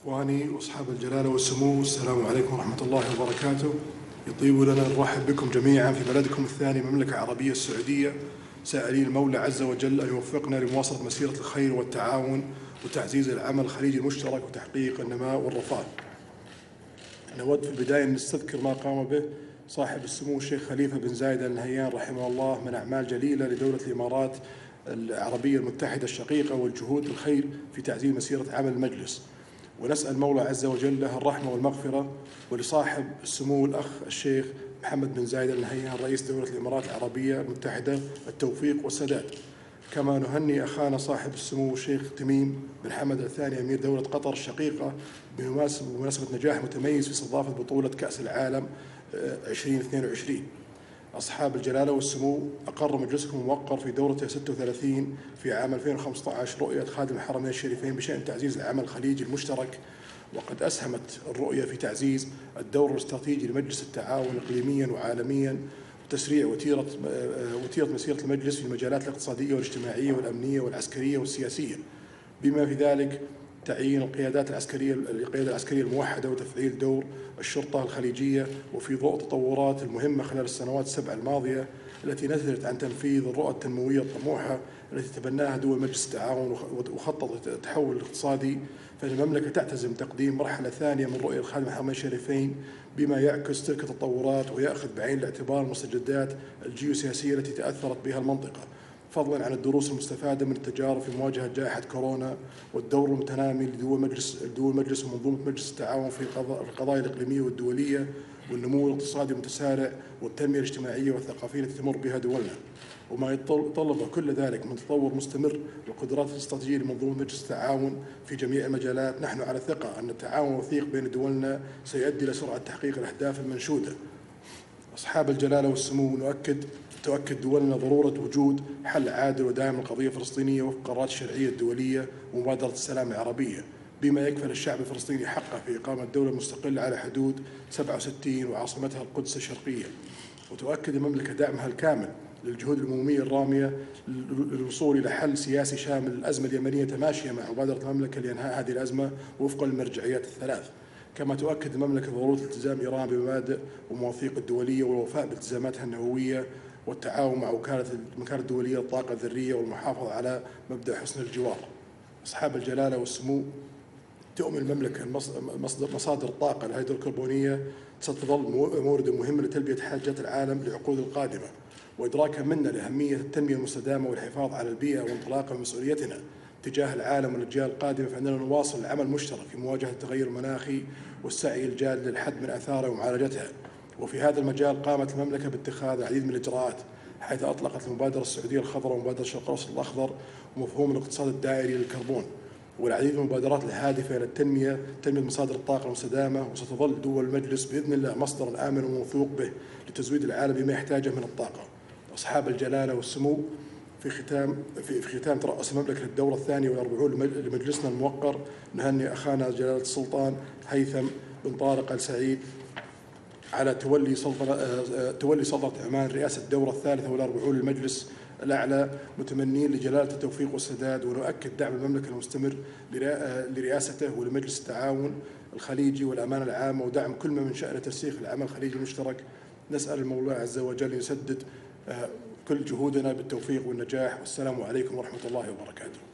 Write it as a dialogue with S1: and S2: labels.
S1: إخواني وأصحاب الجلالة والسمو، السلام عليكم ورحمة الله وبركاته. يطيب لنا نرحب بكم جميعا في بلدكم الثاني المملكة العربية السعودية، سائلين المولى عز وجل أن يوفقنا لمواصلة مسيرة الخير والتعاون وتعزيز العمل الخليجي المشترك وتحقيق النماء والرفاه. نود في البداية أن نستذكر ما قام به صاحب السمو الشيخ خليفة بن زايد آل نهيان رحمه الله من أعمال جليلة لدولة الإمارات العربية المتحدة الشقيقة والجهود الخير في تعزيز مسيرة عمل المجلس، ونسأل المولى عز وجل له الرحمة والمغفرة، ولصاحب السمو الأخ الشيخ محمد بن زايد آل نهيان رئيس دولة الإمارات العربية المتحدة التوفيق والسداد. كما نهني أخانا صاحب السمو الشيخ تميم بن حمد الثاني أمير دولة قطر الشقيقة بمناسبة نجاح متميز في استضافة بطولة كأس العالم 2022. أصحاب الجلالة والسمو، أقر مجلسكم الموقر في دورته 36 في عام 2015 رؤية خادم الحرمين الشريفين بشأن تعزيز العمل الخليجي المشترك، وقد أسهمت الرؤية في تعزيز الدور الاستراتيجي لمجلس التعاون إقليميا وعالميا، وتسريع وتيرة مسيرة المجلس في المجالات الاقتصادية والاجتماعية والأمنية والعسكرية والسياسية، بما في ذلك تعيين القيادة العسكرية الموحدة وتفعيل دور الشرطة الخليجية، وفي ضوء التطورات المهمة خلال السنوات السبع الماضية التي نذرت عن تنفيذ الرؤى التنموية الطموحة التي تبناها دول مجلس التعاون وخطط التحول الاقتصادي، فإن المملكة تعتزم تقديم مرحلة ثانية من رؤية الخادم الحرمين الشريفين بما يعكس تلك التطورات ويأخذ بعين الاعتبار المستجدات الجيوسياسية التي تأثرت بها المنطقة، فضلا عن الدروس المستفادة من التجارب في مواجهة جائحة كورونا، والدور المتنامي لدول مجلس ومنظومة مجلس التعاون في القضايا الإقليمية والدولية، والنمو الاقتصادي المتسارع والتنمية الاجتماعية والثقافية التي تمر بها دولنا، وما يتطلب كل ذلك من تطور مستمر والقدرات الاستراتيجية لمنظومة مجلس التعاون في جميع المجالات. نحن على ثقة أن التعاون الوثيق بين دولنا سيؤدي إلى سرعة تحقيق الأهداف المنشودة. أصحاب الجلالة والسمو، تؤكد دولنا ضرورة وجود حل عادل ودائم للقضية الفلسطينية وفق القرارات الشرعية الدولية ومبادرة السلام العربية، بما يكفل الشعب الفلسطيني حقه في إقامة دولة مستقلة على حدود 67 وعاصمتها القدس الشرقية. وتؤكد المملكة دعمها الكامل للجهود الأممية الرامية للوصول إلى حل سياسي شامل للأزمة اليمنية، تماشيا مع مبادرة المملكة لإنهاء هذه الأزمة وفقا للمرجعيات الثلاث. كما تؤكد المملكة ضرورة التزام إيران بمبادئ ومواثيق الدولية والوفاء بالتزاماتها النووية، والتعاون مع وكالة الدولية للطاقة الذرية والمحافظة على مبدأ حسن الجوار. أصحاب الجلالة والسمو، تؤمن المملكة مصادر الطاقة الهيدروكربونية ستظل موردا مهما لتلبية حاجات العالم للعقود القادمة، وإدراكا منا لأهمية التنمية المستدامة والحفاظ على البيئة وانطلاقا من مسؤوليتنا تجاه العالم والأجيال القادمة، فإننا نواصل العمل المشترك في مواجهة التغير المناخي والسعي الجاد للحد من آثاره ومعالجتها. وفي هذا المجال قامت المملكة باتخاذ العديد من الإجراءات، حيث أطلقت المبادرة السعودية الخضراء ومبادرة الشرق الأوسط الأخضر ومفهوم الاقتصاد الدائري للكربون، والعديد من المبادرات الهادفة إلى تنمية مصادر الطاقة المستدامة. وستظل دول المجلس بإذن الله مصدرا آمنا وموثوق به لتزويد العالم بما يحتاجه من الطاقة. أصحاب الجلالة والسمو، في ختام ترأس المملكة للدورة الثانية والأربعون لمجلسنا الموقر، نهني أخانا جلالة السلطان هيثم بن طارق آل سعيد على تولي سلطنة عمان رئاسة الدورة الثالثة والأربعون للمجلس الأعلى، متمنين لجلالة التوفيق والسداد، ونؤكد دعم المملكة المستمر لرئاسته ولمجلس التعاون الخليجي والأمانة العامة، ودعم كل ما من شأن ترسيخ العمل الخليجي المشترك. نسأل المولى عز وجل يسدد كل جهودنا بالتوفيق والنجاح، والسلام عليكم ورحمة الله وبركاته.